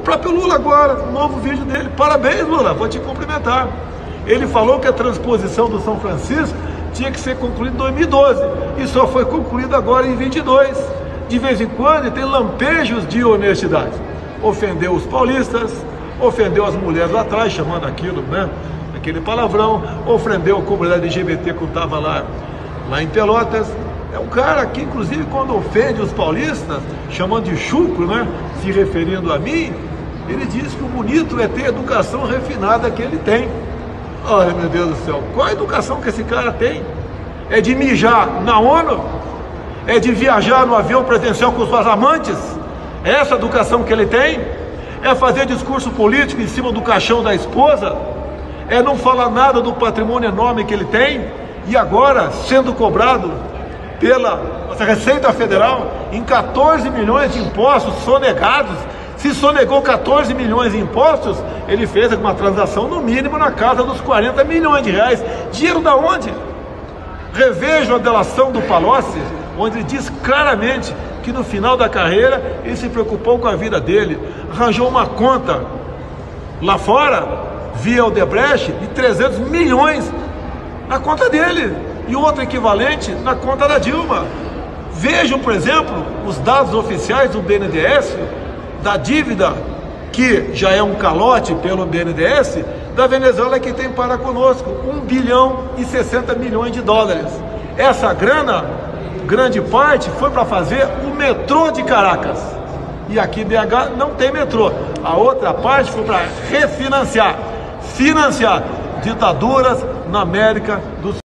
próprio Lula agora, um novo vídeo dele. Parabéns, Lula, vou te cumprimentar. Ele falou que a transposição do São Francisco tinha que ser concluída em 2012 e só foi concluída agora em 22. De vez em quando tem lampejos de honestidade. Ofendeu os paulistas, ofendeu as mulheres lá atrás, chamando aquilo, né? Aquele palavrão, ofendeu a comunidade LGBT quando estava lá em Pelotas. É um cara que, inclusive, quando ofende os paulistas, chamando de chucro, né? Se referindo a mim, ele diz que o bonito é ter a educação refinada que ele tem. Ai, meu Deus do céu, qual a educação que esse cara tem? É de mijar na ONU? É de viajar no avião presidencial com suas amantes? É essa a educação que ele tem? É fazer discurso político em cima do caixão da esposa? É não falar nada do patrimônio enorme que ele tem? E agora, sendo cobrado pela Receita Federal em 14 milhões de impostos sonegados. Se sonegou 14 milhões de impostos, ele fez uma transação no mínimo na casa dos 40 milhões de reais. Dinheiro da onde? Revejo a delação do Palocci, onde ele diz claramente que no final da carreira ele se preocupou com a vida dele, arranjou uma conta lá fora, via Odebrecht, de 300 milhões na conta dele, e outro equivalente na conta da Dilma. Vejam, por exemplo, os dados oficiais do BNDES, da dívida, que já é um calote pelo BNDES, da Venezuela que tem para conosco, 1 bilhão e 60 milhões de dólares. Essa grana, grande parte, foi para fazer o metrô de Caracas. E aqui em BH não tem metrô. A outra parte foi para refinanciar, financiar ditaduras na América do Sul.